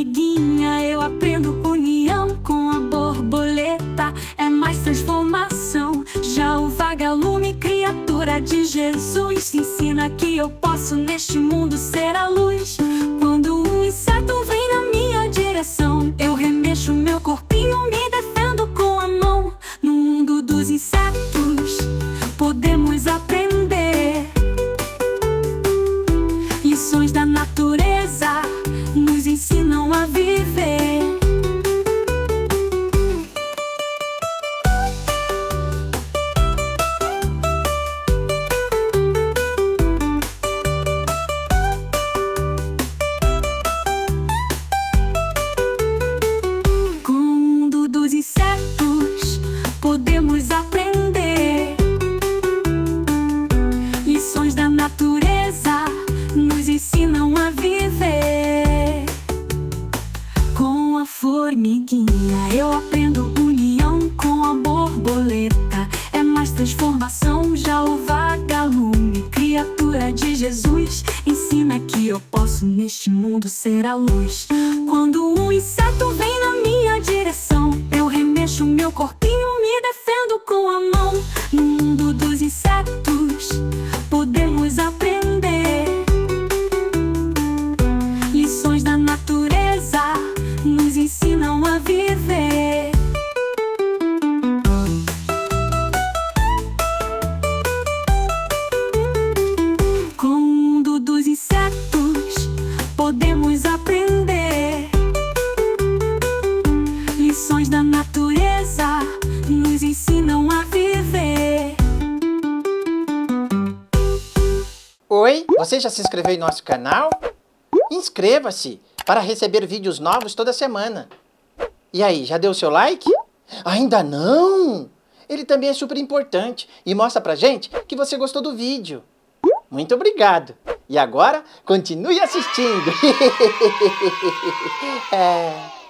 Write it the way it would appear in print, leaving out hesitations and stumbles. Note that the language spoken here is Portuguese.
formiguinha, eu aprendo união com a borboleta. É mais transformação. Já o vagalume, criatura de Jesus, ensina que eu posso neste mundo ser a luz. Quando um inseto vem na minha direção, eu remexo meu corpinho, me defendo com a mão. No mundo dos insetos podemos aprender lições da natureza, nos ensinam a viver. Com o mundo dos insetos podemos aprender lições da natureza, nos ensinam a viver. Com a formiguinha eu aprendo união com a borboleta. É mais transformação. Já o vagalume, criatura de Jesus, ensina que eu posso neste mundo ser a luz. Quando um inseto vem na minha direção, eu remexo meu corpinho, me defendo com a mão. No mundo dos insetos podemos aprender lições da natureza, nos ensinam a viver. Com o mundo dos insetos podemos aprender lições da natureza, nos ensinam a viver. Oi, você já se inscreveu em nosso canal? Inscreva-se para receber vídeos novos toda semana. E aí, já deu o seu like? Ainda não? Ele também é super importante e mostra pra gente que você gostou do vídeo. Muito obrigado. E agora, continue assistindo.